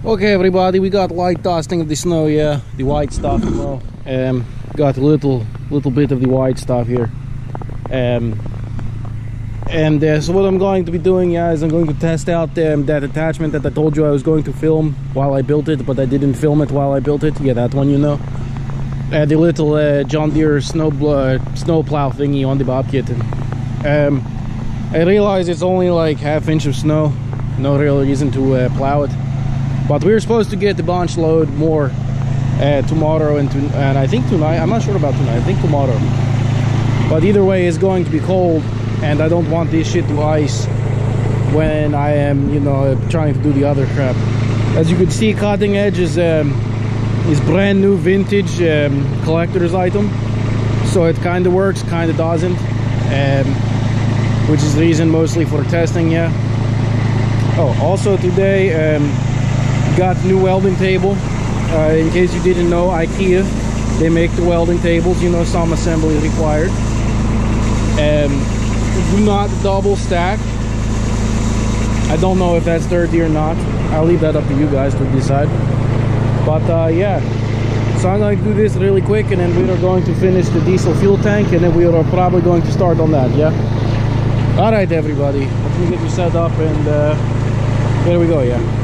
Okay, everybody, we got light dusting of the snow, yeah, the white stuff, you know. Got a little bit of the white stuff here. So what I'm going to be doing, yeah, is I'm going to test out that attachment that I told you I was going to film while I built it, but I didn't film it while I built it. Yeah, that one, you know. The little John Deere snow plow thingy on the Bobcat. I realize it's only like ½ inch of snow, no real reason to plow it. But we're supposed to get the bunch load more tomorrow and I think tonight. I'm not sure about tonight, I think tomorrow. But either way, it's going to be cold, and I don't want this shit to ice when I am, you know, trying to do the other crap. As you can see, cutting edge is brand new vintage collector's item. So it kind of works, kind of doesn't. Which is the reason mostly for testing, yeah. Oh, also today, got new welding table. In case you didn't know, IKEA, they make the welding tables, you know, some assembly required. Do not double stack. I don't know if that's dirty or not. I'll leave that up to you guys to decide. But yeah, so I'm going to do this really quick, and then we are going to finish the diesel fuel tank, and then we are probably going to start on that, yeah. All right, everybody, let me get you set up, and here we go, yeah.